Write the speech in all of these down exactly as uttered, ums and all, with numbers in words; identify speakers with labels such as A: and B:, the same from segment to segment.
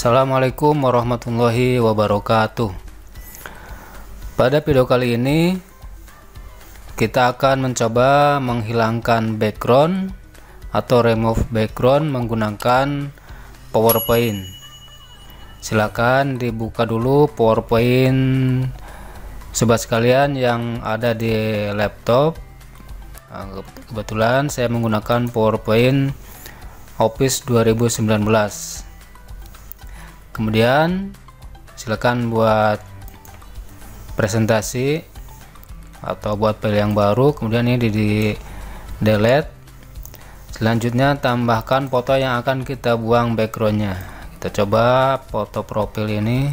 A: Assalamualaikum warahmatullahi wabarakatuh. Pada video kali ini kita akan mencoba menghilangkan background atau remove background menggunakan PowerPoint. Silakan dibuka dulu PowerPoint sobat sekalian yang ada di laptop. Nah, kebetulan saya menggunakan PowerPoint Office dua ribu sembilan belas. Kemudian silakan buat presentasi atau buat file yang baru, kemudian ini di, di delete. Selanjutnya tambahkan foto yang akan kita buang backgroundnya. Kita coba foto profil ini,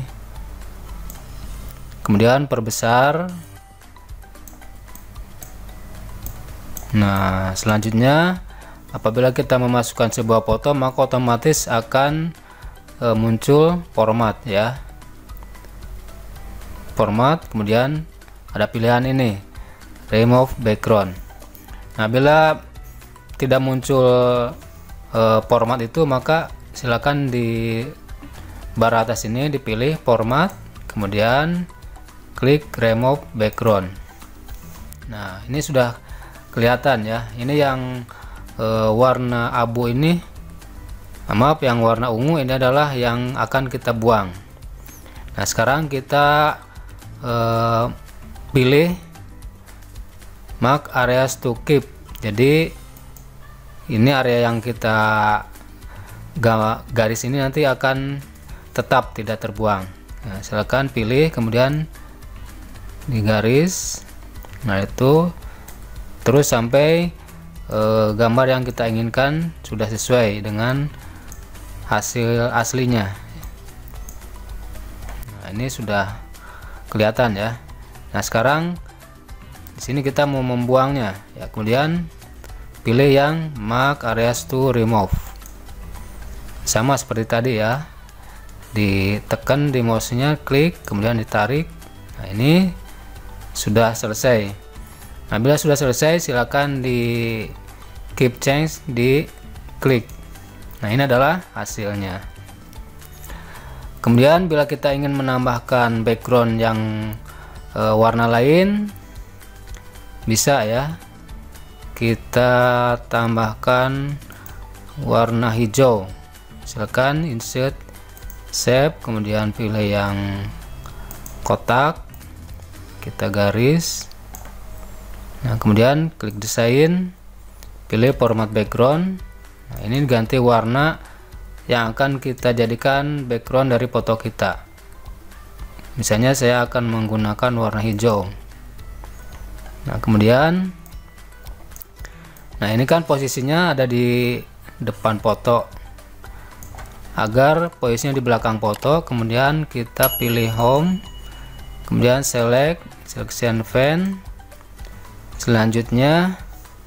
A: kemudian perbesar. Nah, selanjutnya apabila kita memasukkan sebuah foto, maka otomatis akan e, muncul format ya. Format, kemudian ada pilihan ini, remove background. Nah, bila tidak muncul e, format itu, maka silakan di bar atas ini dipilih format, kemudian klik remove background. Nah, ini sudah kelihatan ya. Ini yang e, warna abu ini, nah, maaf, yang warna ungu ini adalah yang akan kita buang. Nah, sekarang kita e, pilih mark areas to keep. Jadi ini area yang kita garis ini nanti akan tetap tidak terbuang. Nah, silakan pilih, kemudian digaris. Nah, itu terus sampai e, gambar yang kita inginkan sudah sesuai dengan hasil aslinya. Nah, ini sudah kelihatan ya. Nah, sekarang di sini kita mau membuangnya ya, kemudian pilih yang mark areas to remove. Sama seperti tadi ya, ditekan di mouse-nya, klik, kemudian ditarik. Nah, ini sudah selesai. Nah, bila sudah selesai, silakan di keep change, di klik. Nah, ini adalah hasilnya. Kemudian bila kita ingin menambahkan background yang e, warna lain, bisa ya. Kita tambahkan warna hijau. Silakan insert shape, kemudian pilih yang kotak, kita garis. Nah, kemudian klik desain, pilih format background. Nah, ini ganti warna yang akan kita jadikan background dari foto kita. Misalnya saya akan menggunakan warna hijau. Nah, kemudian nah ini kan posisinya ada di depan foto. Agar posisinya di belakang foto, kemudian kita pilih home, kemudian select selection event. Selanjutnya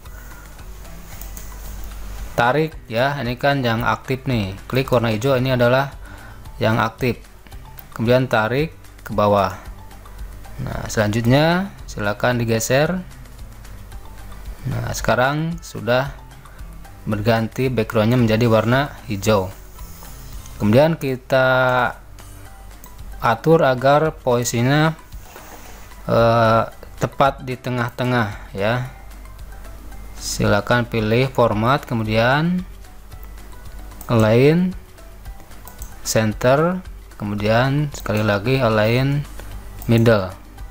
A: tarik ya, ini kan yang aktif nih, klik warna hijau, ini adalah yang aktif, kemudian tarik ke bawah. Nah, selanjutnya silakan digeser. Nah, sekarang sudah berganti backgroundnya menjadi warna hijau. Kemudian kita atur agar posisinya eh, tepat di tengah-tengah ya. Silakan pilih format, kemudian align center, kemudian sekali lagi align middle.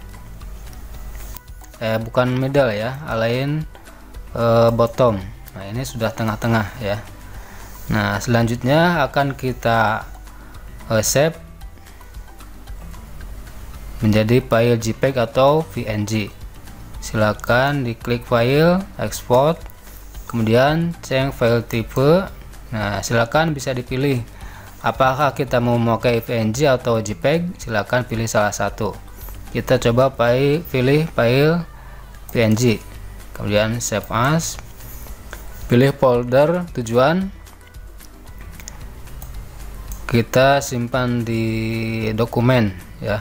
A: Eh bukan middle ya, align eh, bottom. Nah, ini sudah tengah-tengah ya. Nah, selanjutnya akan kita eh, save menjadi file J P G atau P N G. Silakan diklik file, export, kemudian change file type. Nah, silakan bisa dipilih apakah kita mau memakai P N G atau J P G. Silakan pilih salah satu. Kita coba pilih file P N G, kemudian save as, pilih folder tujuan, kita simpan di dokumen ya.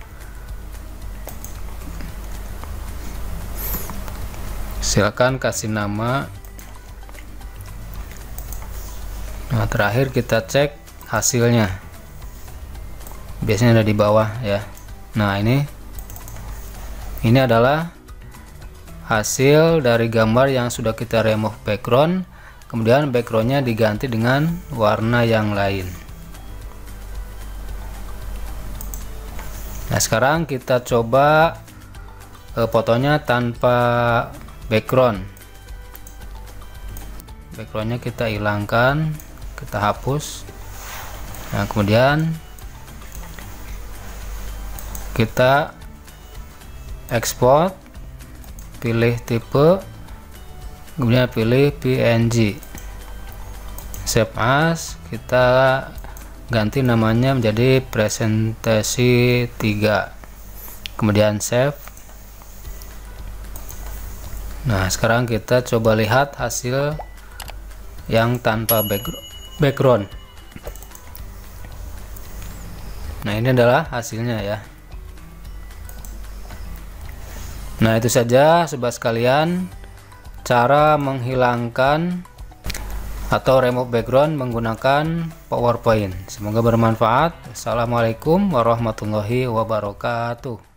A: Silakan kasih nama. Nah, terakhir kita cek hasilnya. biasanya ada di bawah ya. Nah, ini ini adalah hasil dari gambar yang sudah kita remove background, kemudian backgroundnya diganti dengan warna yang lain. Nah, sekarang kita coba eh, fotonya tanpa background. Backgroundnya kita hilangkan, kita hapus. Nah, kemudian kita ekspor, pilih tipe, kemudian pilih P N G, save as, kita ganti namanya menjadi presentasi tiga, kemudian save. Nah, sekarang kita coba lihat hasil yang tanpa background. Nah, ini adalah hasilnya ya. Nah, itu saja sobat sekalian, cara menghilangkan atau remove background menggunakan PowerPoint. Semoga bermanfaat. Assalamualaikum warahmatullahi wabarakatuh.